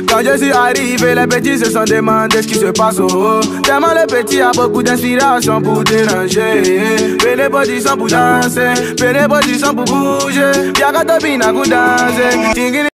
Quand je suis arrivé, les petits se sont demandé ce qui se passe au haut. Tellement le petit a beaucoup d'inspiration pour déranger. Fais les positions pour danser, fais les positions pour bouger. Y'a qu'à te bina pour danser.